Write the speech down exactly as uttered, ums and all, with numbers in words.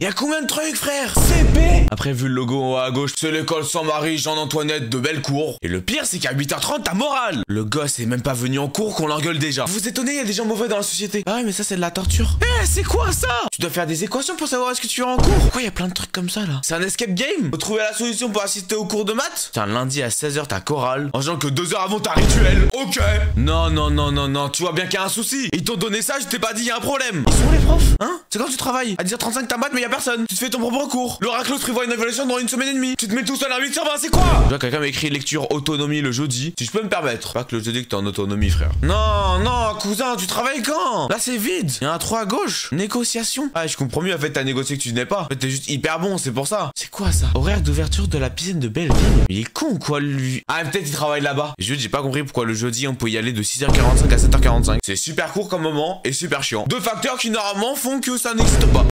Il y a combien de trucs, frère? C P. Après, vu le logo en haut à gauche, c'est l'école Saint-Marie Jean-Antoinette de Bellecour. Et le pire, c'est qu'à huit heures trente, t'as morale. Le gosse est même pas venu en cours qu'on l'engueule déjà. Vous vous étonnez, il y a des gens mauvais dans la société. Ah ouais, mais ça, c'est de la torture. Eh, c'est quoi ça? Tu dois faire des équations pour savoir est-ce que tu es en cours. Pourquoi il y a plein de trucs comme ça là? C'est un escape game? Faut trouver la solution pour assister au cours de maths? Tiens, lundi à seize heures, t'as chorale. En genre que deux heures avant t'as rituel. Ok. Non, non, non, non, non. Tu vois bien qu'il y a un souci. Ils t'ont donné ça, je t'ai pas dit, il y a un problème. Ils sont où les profs? Hein? C'est quand tu travailles? À dix heures trente-cinq, t'as maths, mais y a personne. Tu te fais ton propre cours. L'oracle prévoit une évaluation dans une semaine et demie. Tu te mets tout seul à huit sur vingt, c'est quoi? Je vois quelqu'un m'écrit lecture autonomie le jeudi. Si je peux me permettre. Pas que le jeudi que t'es en autonomie, frère. Non, non, cousin, tu travailles quand? Là, c'est vide. Il y en a trois à gauche. Négociation. Ah, je comprends mieux. En fait, t'as négocié que tu venais pas. En fait, t'es juste hyper bon, c'est pour ça. C'est quoi ça? Horaire d'ouverture de la piscine de Belleville. Il est con, quoi, lui? Ah, peut-être il travaille là-bas. Je j'ai pas compris pourquoi le jeudi on peut y aller de six heures quarante-cinq à sept heures quarante-cinq. C'est super court comme moment et super chiant. Deux facteurs qui normalement font que ça n'existe pas.